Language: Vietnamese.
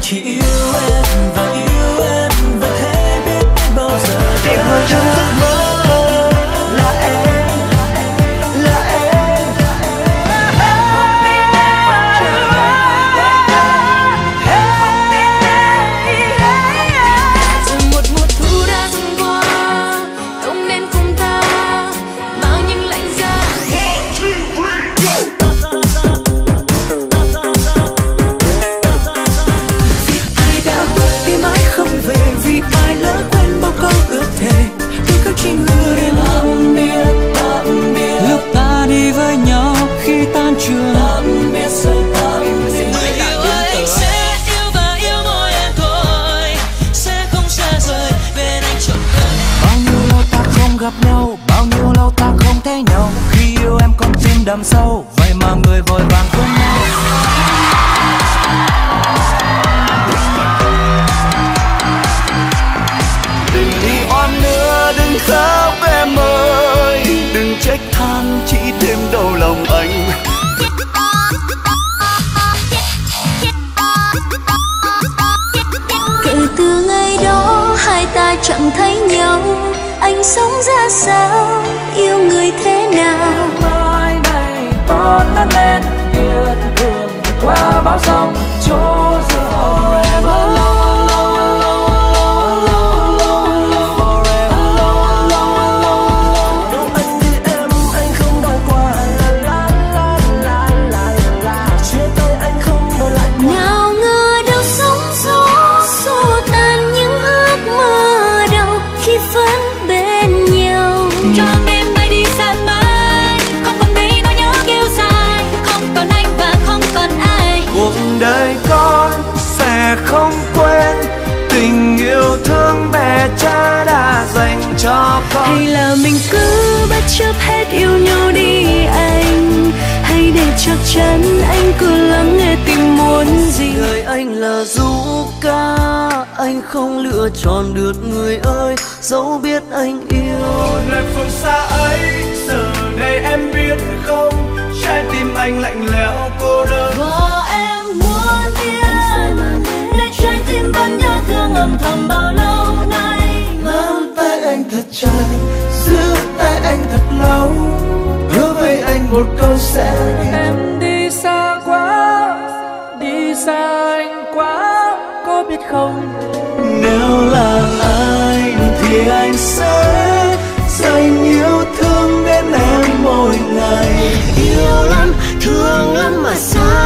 chỉ yêu em và yêu em và thế biết bao giờ để ngồi trong giấc mơ là em, là em. Rồi một mùa thu đã dần qua, không nên cùng ta bao những lạnh giá. ai đã mất đi mãi không về, vì ai lỡ quên bao câu ước thề. Tôi cứ chỉ người đến tạm biệt, tạm biệt. Lúc ta đi với nhau khi tan trường, tạm biệt rồi tạm biệt. Người yêu ơi, anh sẽ yêu và yêu mỗi em thôi, sẽ không xa rời bên anh trọn đời. Bao nhiêu lâu ta không gặp nhau, bao nhiêu lâu ta không thấy nhau. Khi yêu em con tim đắm sâu, vậy mà người vội vàng quên nhau. Đừng đi oan nữa, đừng khóc em ơi, đừng trách than chỉ thêm đau lòng anh. Kể từ ngày đó hai ta chẳng thấy nhau, anh sống ra sao, yêu người thế nào. Mai này con lớn lên biết đường qua bao sông chỗ giữa em alone. Nào ngờ đâu sóng gió xô tan những ước mơ đầu khi vẫn bên nhau. Cho em bay đi xa mãi, không còn thấy nỗi nhớ kéo dài, không còn anh và không còn ai. Cuộc đời con sẽ không quên tình yêu thương mẹ cha đã dành cho con. Hay là mình cứ bất chấp hết yêu nhau đi anh, hãy để chắc chắn anh cứ lắng nghe tim muốn gì. Người anh là du ca, anh không lựa chọn được người ơi, dẫu biết anh yêu. Nơi phương xa ấy giờ đây em biết không, trái tim anh lạnh lẽo cô đơn. Và em muốn biết để trái tim vẫn nhớ thương âm thầm bao lâu nay. Nắm tay anh thật chặt, giữ tay anh thật lâu, hứa với anh một câu sẽ đi. Em đi xa quá, đi xa anh quá, có biết không? Nếu là anh thì anh sẽ dành yêu thương đến em mỗi ngày. Yêu lắm, thương lắm mà sao